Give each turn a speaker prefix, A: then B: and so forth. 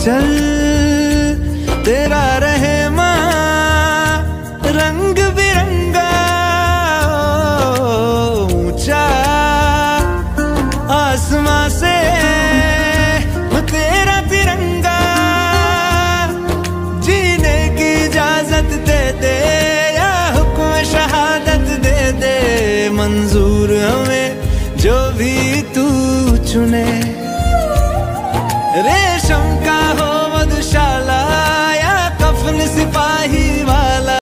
A: चल तेरा रहमा रंग बिरंगा, ऊंचा आसमां से तेरा तिरंगा, जीने की इजाजत दे दे या हुक्म शहादत दे दे, मंजूर हमें जो भी तू चुने रे।